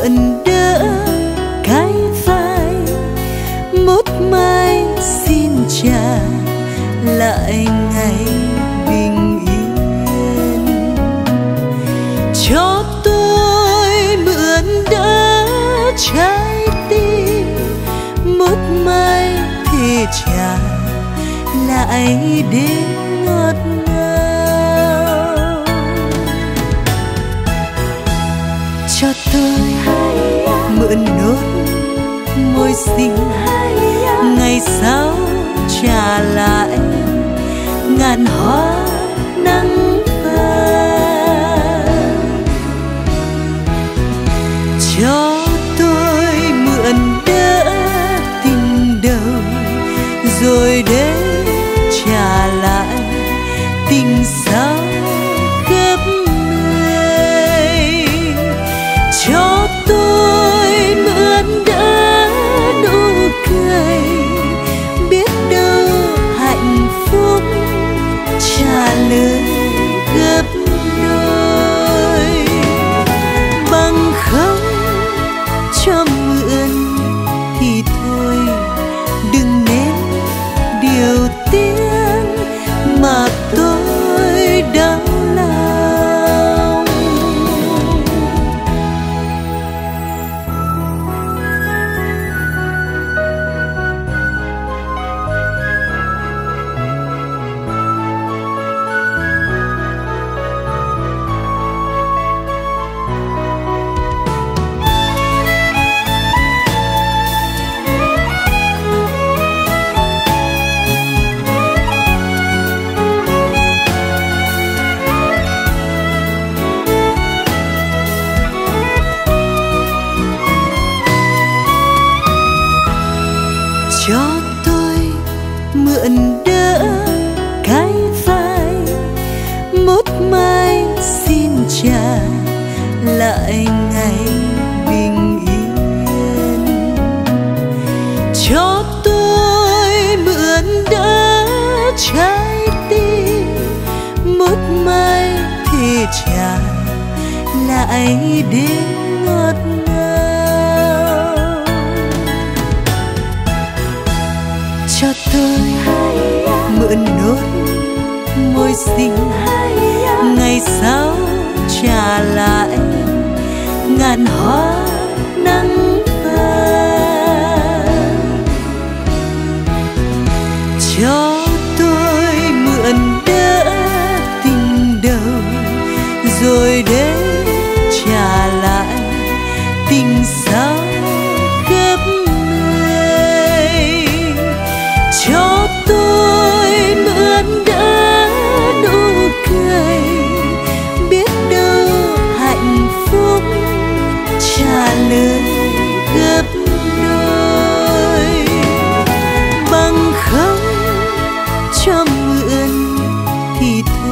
mượn đỡ cái vai, một mai xin trả lại ngày bình yên. Cho tôi mượn đỡ trái tim, một mai thì trả lại đêm ngọt ngào. Cho tôi mượn nốt môi xinh, ngày sau trả lại ngàn hoa nắng vàng. Cho tôi mượn đỡ tình đầu, rồi đến trả lại tình sau gấp 10. Cho tôi mượn đỡ nụ cười, biết đâu hạnh phúc trả lời gấp đôi. Bằng không cho mượn thì thôi, đừng nên điều tiếng mà tôi đau lòng. Cho tôi mượn đỡ cái vai, một mai xin trả lại ngày bình yên. Cho tôi mượn đỡ trái tim, một mai thì trả lại đêm ngọt ngào. Cho tôi mượn nốt môi xinh, ngày sau trả lại ngàn hoa nắng vàng. Cho tôi mượn đỡ tình đầu, rồi đến trả lại tình sau gấp 10. Cho tôi mượn đỡ nụ cười, biết đâu hạnh phúc trả lời gấp đôi. Bằng không cho mượn thì thôi,